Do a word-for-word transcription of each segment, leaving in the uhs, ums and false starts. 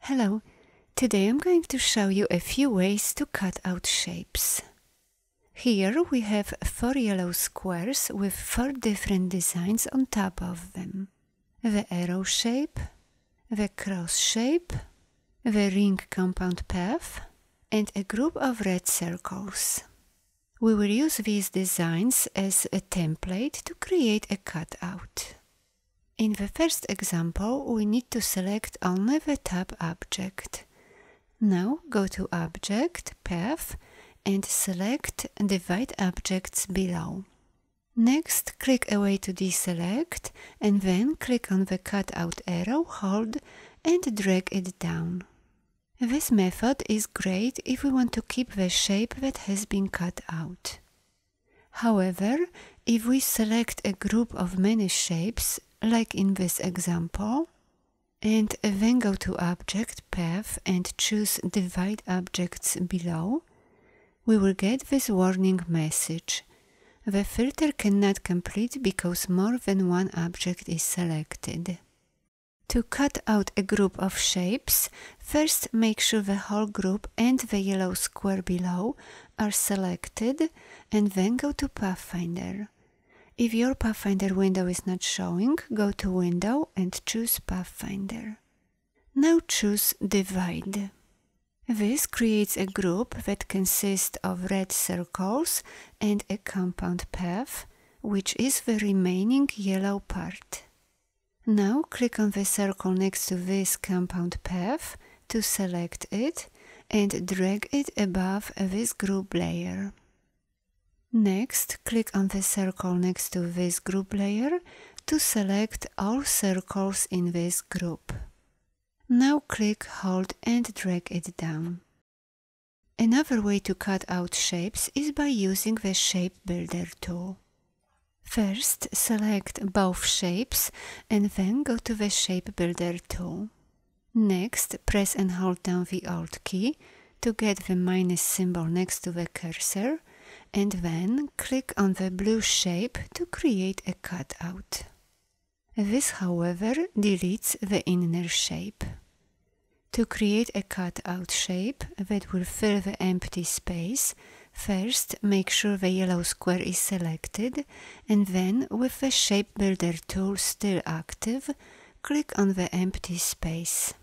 Hello, today I'm going to show you a few ways to cut out shapes. Here we have four yellow squares with four different designs on top of them. The arrow shape, the cross shape, the ring compound path, and a group of red circles. We will use these designs as a template to create a cutout. In the first example, we need to select only the top object. Now go to Object, Path, and select Divide Objects below. Next, click away to deselect, and then click on the cutout arrow, hold, and drag it down. This method is great if we want to keep the shape that has been cut out. However, if we select a group of many shapes, like in this example, and then go to Object, Path, and choose Divide Objects below, we will get this warning message. The filter cannot complete because more than one object is selected. To cut out a group of shapes, first make sure the whole group and the yellow square below are selected, and then go to Pathfinder. If your Pathfinder window is not showing, go to Window and choose Pathfinder. Now choose Divide. This creates a group that consists of red circles and a compound path, which is the remaining yellow part. Now click on the circle next to this compound path to select it and drag it above this group layer. Next, click on the circle next to this group layer to select all circles in this group. Now click, hold, and drag it down. Another way to cut out shapes is by using the Shape Builder tool. First, select both shapes and then go to the Shape Builder tool. Next, press and hold down the Alt key to get the minus symbol next to the cursor, and then click on the blue shape to create a cutout. This, however, deletes the inner shape. To create a cutout shape that will fill the empty space, first make sure the yellow square is selected, and then, with the Shape Builder tool still active, click on the empty space.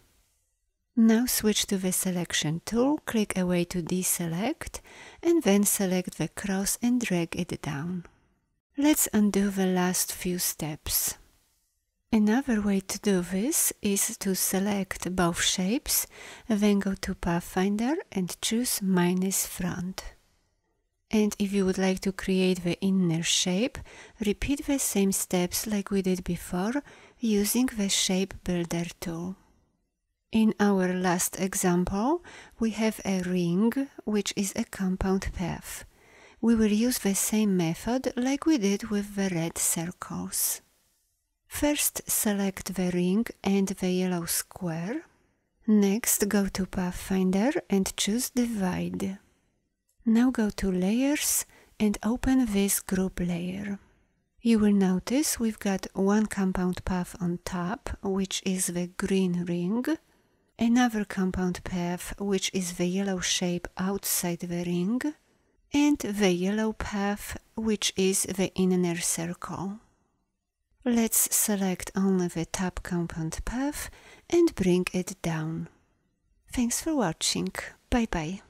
Now switch to the Selection tool, click away to deselect, and then select the cross and drag it down. Let's undo the last few steps. Another way to do this is to select both shapes, then go to Pathfinder and choose Minus Front. And if you would like to create the inner shape, repeat the same steps like we did before using the Shape Builder tool. In our last example, we have a ring, which is a compound path. We will use the same method like we did with the red circles. First, select the ring and the yellow square. Next, go to Pathfinder and choose Divide. Now go to Layers and open this group layer. You will notice we've got one compound path on top, which is the green ring, another compound path, which is the yellow shape outside the ring, and the yellow path, which is the inner circle. Let's select only the top compound path and bring it down. Thanks for watching. Bye bye.